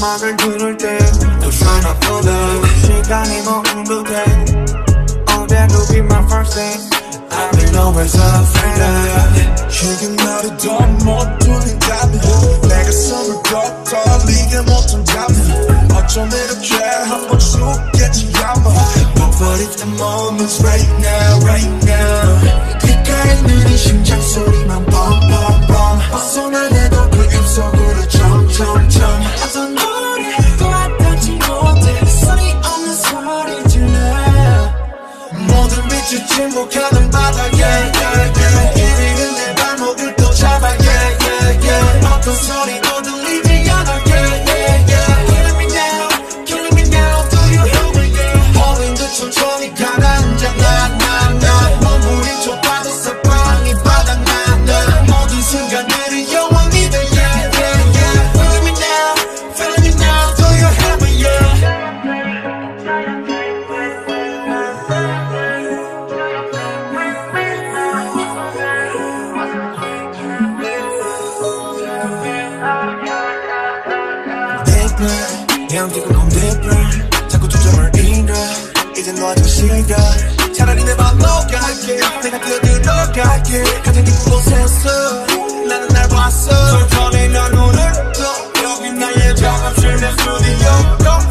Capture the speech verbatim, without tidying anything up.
음악을 들을 때 또 try not to love 시간이 멈춰도 돼 Oh that will be my first date I've been always afraid of 지금 나를 더 못 돌린다면 내가 숨을 더 떨리게 못한다면 어쩜 이렇게 한번 죽겠지 아마 But what if the moment's right now, right now 귓가에 있는 이 심장 소리만 뻥뻥뻥 벗어나내도 그 입속으로 점점점 어떤 노래도 와닿지 못해 소리 없는 소리 질러 모든 빛이 침묵하는 바다 yeah, yeah, yeah. 이리는 내 발목을 또 잡아 yeah, yeah, yeah. 어떤 소리도 들리지 않아 yeah, yeah, yeah. Killing me now, killing me now Do you help me yeah 어린 듯 천천히 가라앉아 나나나 머무린 좁아도 사방이 바닥나나 모든 순간들이 영원히 돼 yeah, yeah, yeah. Feeling me now, feeling me now Do you help me yeah 향기가 컴 different 자꾸 초점을 잃어 이제 너한테 싫어 차라리 내 맘 녹아갈게 내가 뛰어들어갈게 가장 깊은 곳에서 나는 날 봤어 천천히 난 눈을 떠 여기 나의 작업실 내 스튜디오